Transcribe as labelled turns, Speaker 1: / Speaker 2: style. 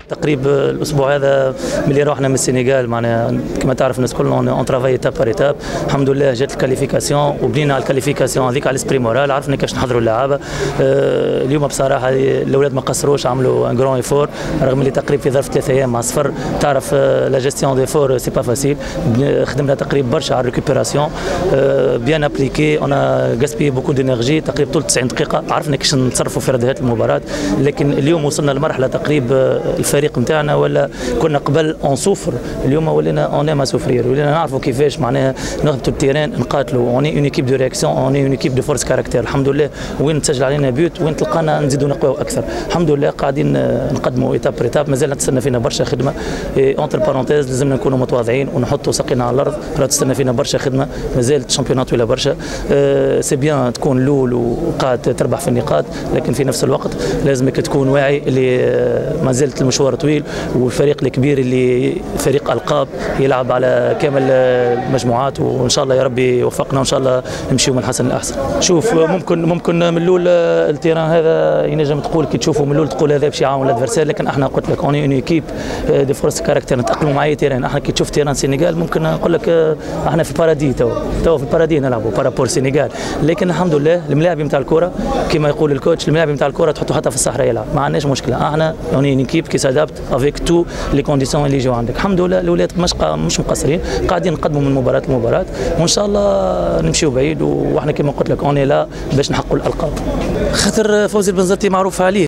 Speaker 1: تقريب الاسبوع هذا ملي روحنا من السنغال معناها كما تعرف الناس الكل اون ترافاي ايتاب بار ايتاب. الحمد لله جات الكاليفيكاسيون وبنينا على الكاليفيكاسيون هذيك على الاسبري مورال، عرفنا كيفاش نحضروا اللعابه. اليوم بصراحه الاولاد ما قصروش، عملوا ان جرون ايفور رغم اللي تقريبا في ظرف 3 ايام مع صفر. تعرف لا جيستيون ديفور سي با فاسيل. خدمنا تقريبا برشا على الريكوبيراسيون بيان ابليكي، اون غاسبي بوكو دينيرجي تقريبا طول 90 دقيقه. عرفنا كيفاش نتصرفوا في ردهات المباراه، لكن اليوم وصلنا لمرحله تقريبا الفريق نتاعنا ولا كنا قبل اون سوفر، اليوم ولينا اون ايم سوفرير، ولينا نعرفوا كيفاش معناها نهبطوا التيران نقاتلوا. اوني اون ايكيب دو رياكسيون، اوني اون ايكيب دو فورس كاركتير. الحمد لله وين تسجل علينا بيوت وين تلقانا نزيدوا نقواو اكثر. الحمد لله قاعدين نقدموا ايتاب بر ايتاب، مازال تستنى فينا برشا خدمه. اونتر بارونتيز لازمنا نكونوا متواضعين ونحطوا ساقينا على الارض، راه تستنى فينا برشا خدمه، مازال الشامبيونات طويله برشا. سي بيان تكون الاول وقاعد تربح في النقاط، لكن في نفس الوقت لازمك تكون واعي اللي ما زالت المشوار طويل، والفريق الكبير اللي فريق القاب يلعب على كامل المجموعات، وان شاء الله يا ربي يوفقنا وان شاء الله نمشيو من الحسن للاحسن. شوف ممكن من الاول التيران هذا ينجم تقول كي تشوفوا من الاول تقول هذا باش يعاون الادفيرسير، لكن احنا قلت لك اوني اون ايكيب دي فورس كاركتير نتاقلموا مع اي تيران. احنا كي تشوف تيران السنغال ممكن نقول لك احنا في البارادي تو في البارادي نلعبوا بارابور السنغال، لكن الحمد لله الملاعب نتاع الكره كما يقول الكوتش الملاعب نتاع الكره تحطوا حتى في الصحراء يلعب، ما عندناش مشكله. احنا اوني اون ايكيب كي سادابت افيك تو لي كونديسيون اللي يجوا عندك. الحمد لله الاولاد مش مقصرين، قاعدين نقدموا من مباراه لمباراه، وان شاء الله نمشيو بعيد. واحنا كما قلت لك اوني لا باش نحققوا الالقاب، خاطر فوزي البنزرتي معروف عليه